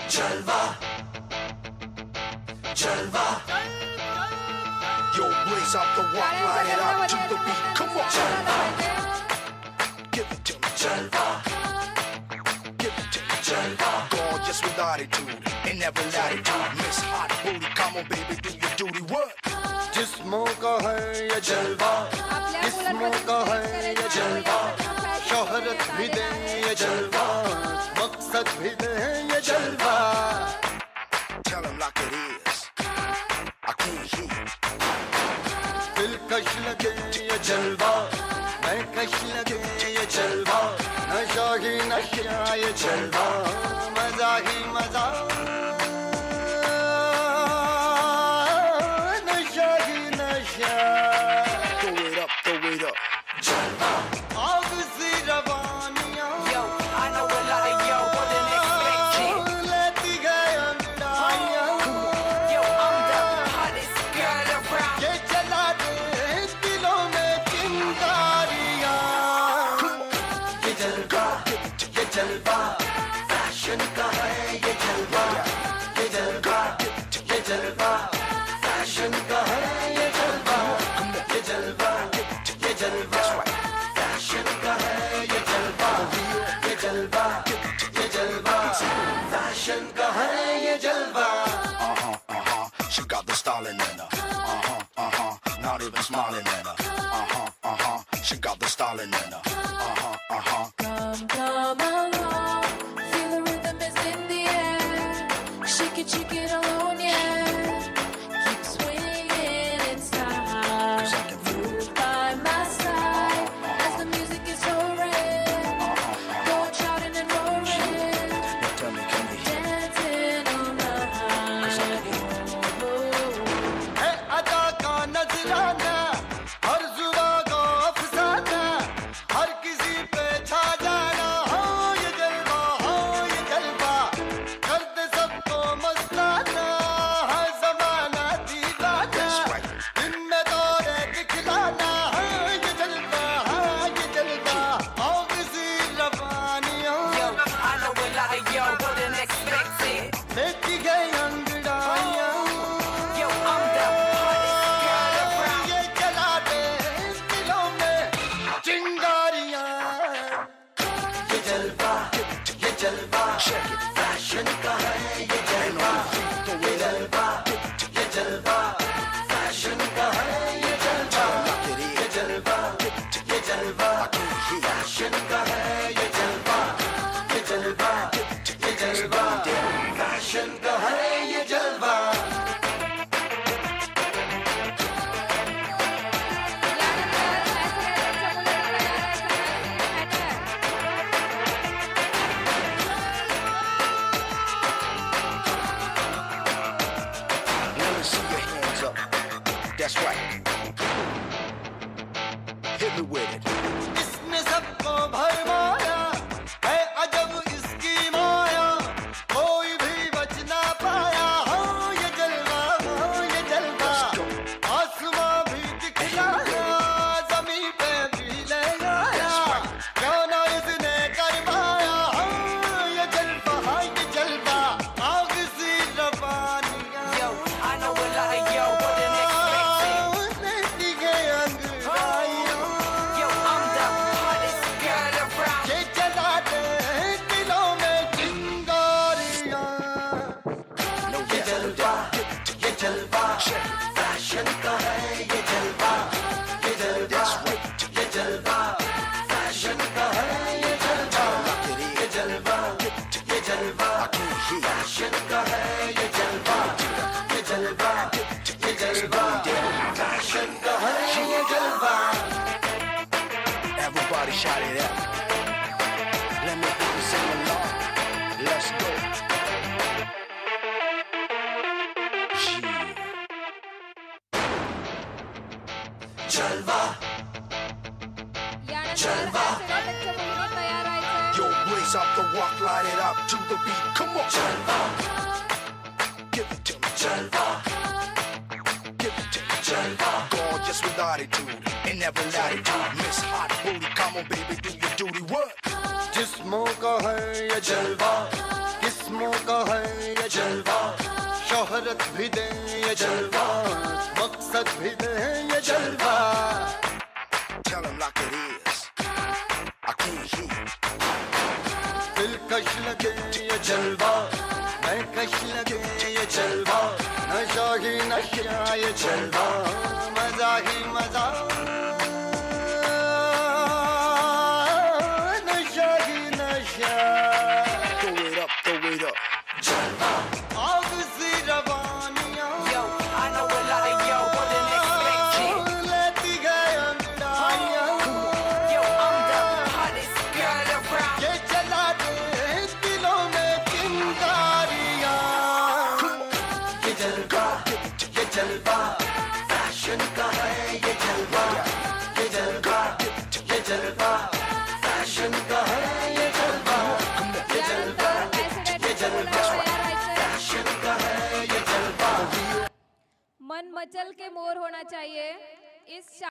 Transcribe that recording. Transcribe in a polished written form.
Jalva, Jalva. Yo, blaze up the walk, light it up to the beat. Come on, Jalva. Give it to me, Jalva. Give it to me, Jalva. Gorgeous with attitude and never latitude. Miss hot booty, come on, baby, do your duty. What? जिस्मों का है ये जलवा, जिस्मों का है ये जलवा, शोहरत भी दे ये जलवा, मकसद भी दे ये जलवा. Tell him like it is. I can't hear. दिलकश लगे ये जलवा, मैं कश लगे ये जलवा, नशा ही नशा ये जलवा, मजा ही मजा. Throw it up. Jalva. आग सी रवानियां. Yo, I know a lot of yo wouldn't expect it. लेती गए अंगड़ाइयां. Yo, I'm the hottest girl around. ये चला दे दिलों में चिंगारियां. ये जलवा, फैशन का है ये जलवा. ये जलवा, फैशन का है ये जलवा. ये जलवा, फैशन का है ये जलवा. ये जलवा, फैशन का है ये जलवा. She got the styling in her. Not even smiling in her. She got the styling in her. Come along, feel the rhythm is in the air. Shake it alone, yeah. Keep swinging in style. Move by my side as the music is soaring. Go shouting and roaring, Tell me, can you hear? dancing all night. है अदा का नजराना, हर जुबां को अफसाना, हर किसी पे छा जाना. हो ये जलवा, कर दे सबको मस्ताना. है ज़माना दीवाना, दिन में दौरे दिखलाना. ये जलवा, आग सी रवानियां. Yo, I know a lot of yo wouldn't expect it. लेती गई अंगड़ाइयां. Yo, I'm the hottest girl around. ये जला दे दिलों में चिंगारियां. ये जलवा, फैशन का है ये जलवा. ये जलवा, फैशन का है ये जलवा. ये जलवा, फैशन का है ये जलवा. ये जलवा, फैशन का है ये जलवा. Let me see your hands up. That's right. Hit me with it. इसने सबको भरमाया है अजब इसकी माया. कोई भी बच ना पाया. हो ये जलवा, आसमां भी दिखलाया, ज़मीं पे भी ले आया. क्यों ना इसने करवाया. हो ये जलवा, आग सी रवानियां. Yo, I know a lot of yo wouldn't expect it. लेती गई अंगड़ाइयां. Yo, I'm the hottest girl around. ये जला दे दिलों में चिंगारियां. ये जलवा, फैशन का है ये जलवा. ये जलवा, फैशन का है ये जलवा. ये जलवा, फैशन का है ये जलवा. ये जलवा, फैशन का है ये जलवा. Everybody shout it out. Let me hear you sing along. Let's go. Jalva. Jalva. Yo, blaze up the walk, light it up to the beat. Come on, Jalva. Give it to me, Jalva. Give it to me, Jalva. Gorgeous with attitude and never latitude. Miss hot booty, come on, baby, do your duty. What? जिस्मों का है ये जलवा, किस्मों का है शोहरत भी दे ये जलवा, मकसद भी दे ये जलवा. Tell him like it is. I can't hear. दिलकश लगे ये जलवा, मैं कश लगे ये जलवा, नशा ही नशा ये जलवा, मजा ही मजा, नशा ही नशा. Throw it up, throw it up. जलवा आग सी रवानियां, Yo, I know a lot of y'all wasn't expecting. लेती गए अंगड़ाइयां. Yo, I'm the hottest girl around. ये चला दे दिलों में चिंगारियां. ये जलवा, ये जलवा, फैशन का है ये जलवा. ये जलवा, ये जलवा, फैशन का है ये जलवा. ये जलवा, ये जलवा, फैशन का है ये जलवा. मन मचल के मोर होना चाहिए इस